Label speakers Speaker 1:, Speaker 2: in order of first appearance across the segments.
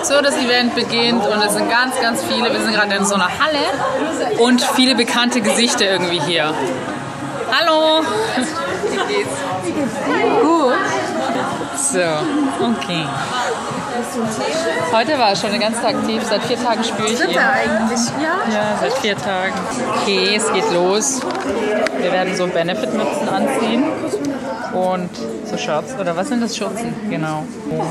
Speaker 1: So, das Event beginnt und es sind ganz, ganz viele. Wir sind gerade in so einer Halle und viele bekannte Gesichter irgendwie hier. Hallo! Wie geht's? Gut. So, okay. Heute war ich schon den ganzen Tag aktiv. Seit 4 Tagen spüre ich ihn.
Speaker 2: Eigentlich, ja?
Speaker 1: Ja, seit 4 Tagen. Okay, es geht los. Wir werden so Benefit-Mützen anziehen. Und so Shirts. Oder was sind das? Schürzen? Genau.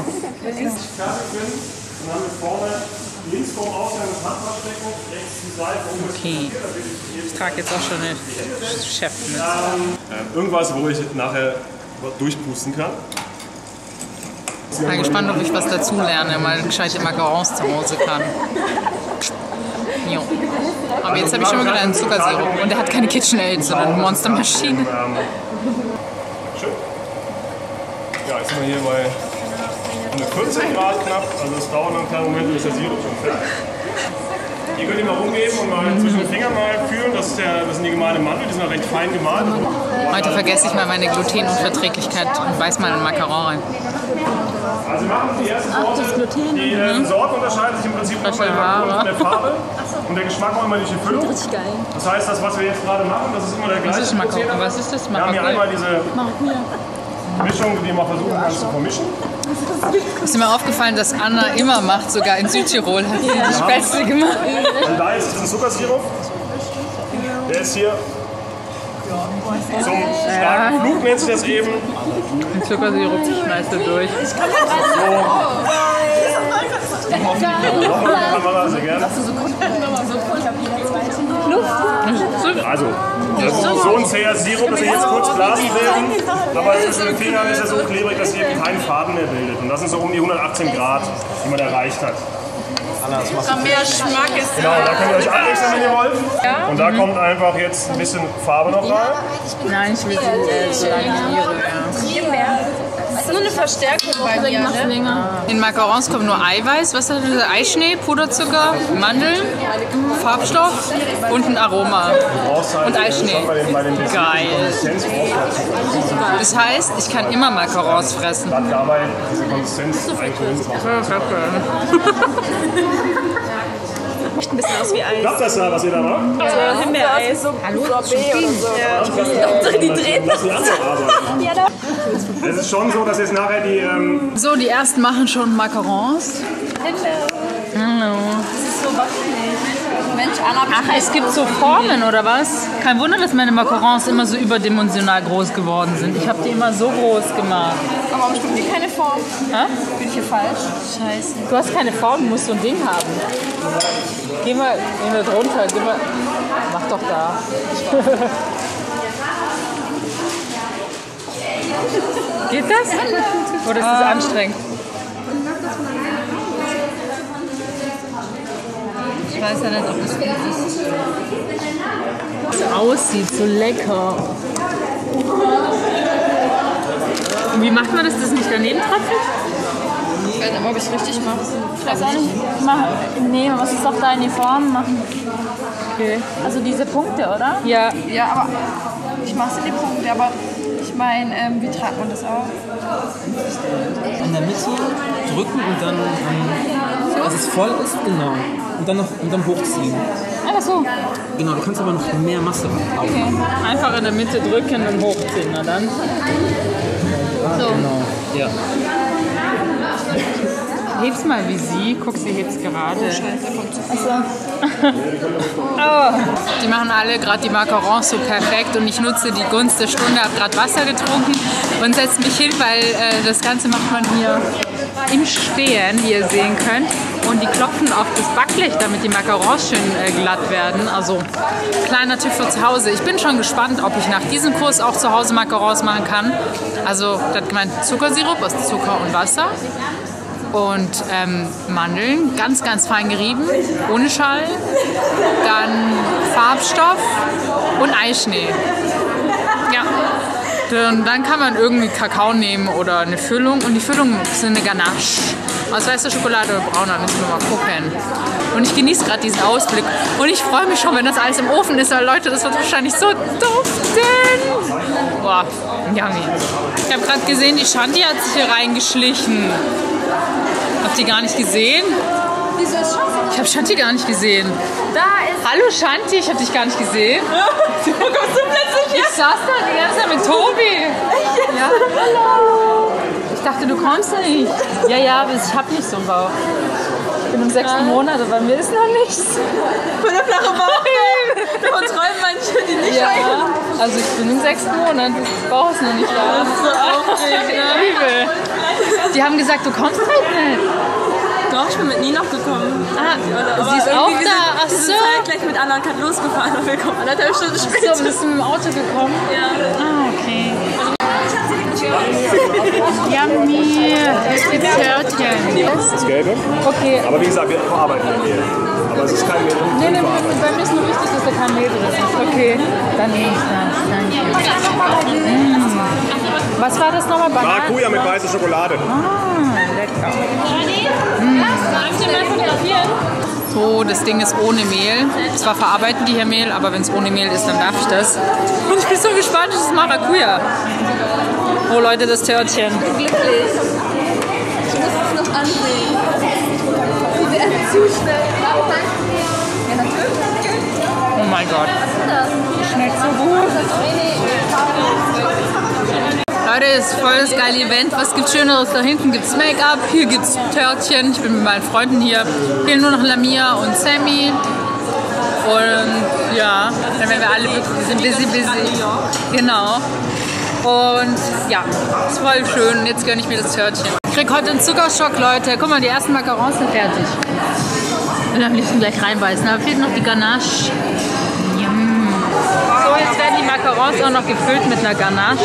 Speaker 1: Okay. Ich trage jetzt auch schon eine Chefmütze.
Speaker 3: Irgendwas, wo ich nachher durchpusten kann.
Speaker 1: Ich bin gespannt, ob ich was dazu lerne, mal gescheite Macarons zu Hause kann. Jo. Aber jetzt habe ich schon mal wieder einen Zuckersirup und der hat keine KitchenAid, sondern eine Monstermaschine.
Speaker 3: Schön. Ja, jetzt sind wir hier bei 114 Grad knapp, also es dauert noch einen kleinen Moment, bis der Sirup schon fertig. Ihr könnt ihn mal rumgeben und mal zwischen den Fingern mal fühlen, das sind die gemahlenen Mandeln, die sind auch recht fein gemahlen.
Speaker 1: Heute vergesse ich mal meine Glutenunverträglichkeit und beiß mal einen Macaron rein.
Speaker 3: Also wir machen die erste Sorte. Die Sorten unterscheiden sich im Prinzip nur bei der Farbe und der Geschmack auch immer durch die Füllung. Das heißt, das, was wir jetzt gerade machen, das ist immer der gleiche Prozedere.
Speaker 1: Was ist das?
Speaker 3: Wir haben hier einmal diese Mischung, die wir versuchen ganz zu vermischen.
Speaker 1: Ist mir aufgefallen, dass Anna immer macht, sogar in Südtirol hat sie das Beste gemacht.
Speaker 3: Und da ist ein Zuckersirup. Der ist hier zum starken Flug, nennt sich das eben.
Speaker 1: Den Zuckersirup schmeißt du durch.
Speaker 3: Kamera, sehr gerne. Also, das ist so ein zäher Sirup, dass wir jetzt kurz Blasen bilden, aber zwischen den Fingern ist er so klebrig, dass hier keinen Faden mehr bildet. Und das sind so um die 118 Grad, die man erreicht hat.
Speaker 2: Mehr Geschmack ist.
Speaker 3: Genau, da könnt ihr euch abwechseln, wenn ihr wollt. Und da kommt einfach jetzt ein bisschen Farbe noch rein.
Speaker 1: Nein, ich will so lange
Speaker 2: Mehr. Das ist nur eine Verstärkung bei mir, ne?
Speaker 1: In Macarons kommt nur Eiweiß, was hat das? Eischnee, Puderzucker, Mandeln, Farbstoff und ein Aroma. Und Eischnee. Geil. Das heißt, ich kann immer Macarons fressen.
Speaker 3: Dabei diese Konsistenz eingründet.
Speaker 2: Sieht ein bisschen aus wie Eis.
Speaker 3: Klappt das da, was ihr da macht?
Speaker 2: So Himbeereis. Hallo? Sorbet oder so. Die drehen das.
Speaker 3: Es ist schon so, dass jetzt nachher die...
Speaker 1: So, die ersten machen schon Macarons. Hallo.
Speaker 2: Das ist so wackelig. Mensch, Anna,
Speaker 1: Ach, es gibt so Formen, oder was? Kein Wunder, dass meine Macarons immer so überdimensional groß geworden sind. Ich habe die immer so groß gemacht.
Speaker 2: aber warum stimmt die keine Form?
Speaker 1: Hä?
Speaker 2: Bin ich hier falsch?
Speaker 1: Scheiße. Du hast keine Form, du musst so ein Ding haben. Geh mal da drunter. Geh mal. Mach doch da. Geht das? Oder ist das anstrengend? Ich weiß ja nicht, ob das gut ist. Es aussieht so lecker. Und wie macht man das? Das nicht daneben tröpfelt?
Speaker 2: Ich weiß nicht, ob ich es richtig mache.
Speaker 4: Ich weiß auch nicht. Nee, man muss es doch da in die Form machen.
Speaker 1: Okay.
Speaker 4: Also diese Punkte, oder?
Speaker 1: Ja.
Speaker 2: Ja, aber ich mache es in die Punkte, aber ich meine, wie treibt man das auf?
Speaker 5: In der Mitte drücken und dann, dass es voll ist, genau. Und dann hochziehen.
Speaker 4: Einfach so.
Speaker 5: Genau, du kannst aber noch mehr Masse abhauen.
Speaker 4: Okay.
Speaker 1: Einfach in der Mitte drücken und hochziehen, na dann. So.
Speaker 5: Genau, ja.
Speaker 1: Heb's mal wie sie. Guck, sie hebt's gerade.
Speaker 4: Oh.
Speaker 1: Die machen alle gerade die Macarons so perfekt und ich nutze die Gunst der Stunde, habe gerade Wasser getrunken und setze mich hin, weil das Ganze macht man hier im Stehen, wie ihr sehen könnt. Und die klopfen auf das Backblech, damit die Macarons schön glatt werden. Also kleiner Tipp für zu Hause. Ich bin schon gespannt, ob ich nach diesem Kurs auch zu Hause Macarons machen kann. Also das hat gemeint Zuckersirup aus Zucker und Wasser. Und Mandeln, ganz, ganz fein gerieben, ohne Schall. Dann Farbstoff und Eischnee. Ja. Und dann kann man irgendwie Kakao nehmen oder eine Füllung. Und die Füllung ist eine Ganache. Aus weißer Schokolade oder brauner, müssen wir mal gucken. Und ich genieße gerade diesen Ausblick. Und ich freue mich schon, wenn das alles im Ofen ist, weil Leute, das wird wahrscheinlich so duften. Boah, yummy. Ich habe gerade gesehen, die Shanti hat sich hier reingeschlichen. Hab die gar nicht gesehen.
Speaker 2: Wieso ist Shanti?
Speaker 1: Ich habe Shanti gar nicht gesehen.
Speaker 2: Da ist...
Speaker 1: Hallo Shanti, ich habe dich gar nicht gesehen.
Speaker 2: Wo kommst du plötzlich her?
Speaker 1: Ich saß da die ganze Zeit mit Tobi.
Speaker 2: Ja. Hallo.
Speaker 1: Ich dachte, du kommst nicht. Ja, aber ich habe nicht so einen Bauch. Ich bin im 6. Monat, aber mir ist noch nichts.
Speaker 2: Für eine flache Bauch. Davon träumen manche, die nicht
Speaker 1: Ja, also ich bin im 6. Monat. Das Bauch ist noch nicht da.
Speaker 2: Das ist so aufregend.
Speaker 1: Übel. Die haben gesagt, du kommst halt nicht.
Speaker 2: Doch, ich bin mit Nina gekommen.
Speaker 1: Sie ist auch da. Ach
Speaker 2: Wir sind
Speaker 1: so.
Speaker 2: gleich mit anderen Kat losgefahren und wir kommen 1,5 Stunden später.
Speaker 1: So, bist du mit dem Auto gekommen?
Speaker 2: Ja.
Speaker 1: Ah, okay. Yummy. Jetzt gibt's Törtchen.
Speaker 3: Das Gelbe.
Speaker 1: Okay.
Speaker 3: Aber wie gesagt, wir verarbeiten ein Mehl. Aber es ist kein Mehl.
Speaker 1: Nee, bei mir ist nur wichtig, dass da kein Mehl drin ist. Okay. Dann nehme ich das. Danke. Was war das nochmal?
Speaker 3: Maracuja mit weißer Schokolade.
Speaker 1: Lecker. So, das Ding ist ohne Mehl. Zwar verarbeiten die hier Mehl, aber wenn es ohne Mehl ist, dann darf ich das. Und ich bin so gespannt, das ist Maracuja. Oh Leute, das Törtchen.
Speaker 2: Glücklich. Ich muss es noch ansehen. Sie werden zu schnell. Ja, natürlich.
Speaker 1: Oh mein Gott. Schmeckt so gut. Leute, das ist voll das geile Event. Was gibt's Schöneres? Da hinten gibt's Make-up, hier gibt's Törtchen. Ich bin mit meinen Freunden hier. Fehlen nur noch Lamia und Sammy. Und ja, dann werden wir alle busy. Genau. Und ja, ist voll schön. Jetzt gönne ich mir das Törtchen. Ich krieg heute einen Zuckerschock, Leute. Guck mal, die ersten Macarons sind fertig. Ich will am liebsten gleich reinbeißen. Aber fehlt noch die Ganache. So, jetzt werden die Macarons auch noch gefüllt mit einer Ganache.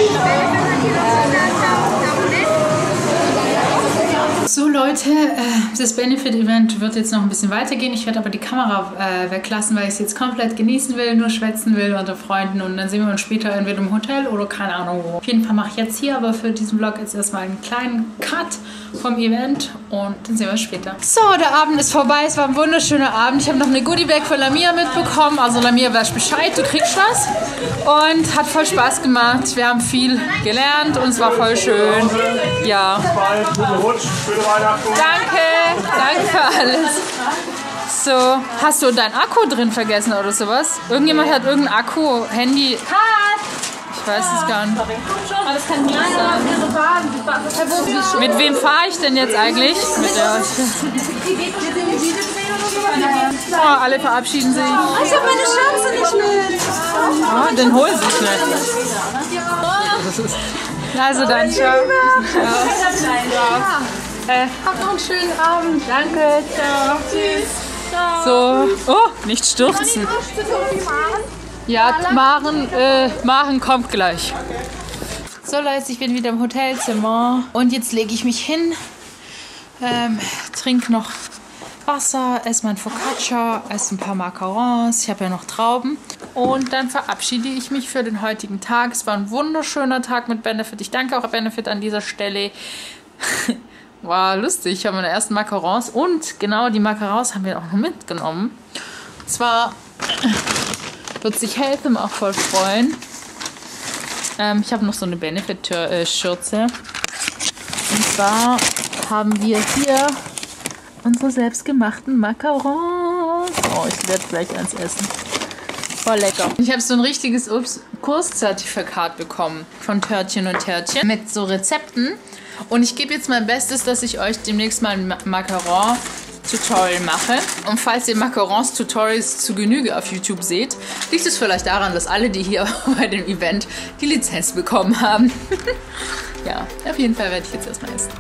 Speaker 1: So Leute, das Benefit-Event wird jetzt noch ein bisschen weitergehen. Ich werde aber die Kamera weglassen, weil ich es jetzt komplett genießen will, nur schwätzen will unter Freunden. Und dann sehen wir uns später entweder im Hotel oder keine Ahnung wo. Auf jeden Fall mache ich jetzt hier aber für diesen Vlog jetzt erstmal einen kleinen Cut vom Event und dann sehen wir uns später. So, der Abend ist vorbei. Es war ein wunderschöner Abend. Ich habe noch eine Goodie-Bag von Lamia mitbekommen. Also Lamia, weißt Bescheid, du kriegst was. Und hat voll Spaß gemacht. Wir haben viel gelernt und es war voll schön. Ja.
Speaker 3: Guten Rutsch, schöne Weihnachten.
Speaker 1: Danke für alles. So, hast du dein Akku drin vergessen oder sowas? Irgendjemand hat irgendein Akku, Handy. Ich weiß es gar nicht.
Speaker 2: Aber das kann nicht sein.
Speaker 1: Mit wem fahre ich denn jetzt eigentlich? Mit der. Oh, alle verabschieden sich.
Speaker 2: Ich habe meine Schatze nicht mit.
Speaker 1: Oh, dann holen sie es nicht. Also dann, ciao. Habt noch einen schönen Abend. Danke, ciao. Tschüss. So, oh, nicht stürzen. Ja, Maren kommt gleich. So Leute, ich bin wieder im Hotelzimmer und jetzt lege ich mich hin, trinke noch Wasser, esse mein Focaccia, esse ein paar Macarons, ich habe ja noch Trauben und dann verabschiede ich mich für den heutigen Tag. Es war ein wunderschöner Tag mit Benefit. Ich danke auch Benefit an dieser Stelle. War lustig, ich habe meine ersten Macarons und genau die Macarons haben wir auch noch mitgenommen. Und zwar wird sich Heltham auch voll freuen. Ich habe noch so eine Benefit-Schürze. Und zwar haben wir hier unsere selbstgemachten Macarons. Oh, ich werde gleich eins essen. Voll lecker. Ich habe so ein richtiges Kurszertifikat bekommen von Törtchen und Törtchen mit so Rezepten. Und ich gebe jetzt mein Bestes, dass ich euch demnächst mal ein Macaron-Tutorial mache. Und falls ihr Macarons-Tutorials zu Genüge auf YouTube seht, liegt es vielleicht daran, dass alle, die hier bei dem Event die Lizenz bekommen haben. Ja, auf jeden Fall werde ich jetzt erstmal essen.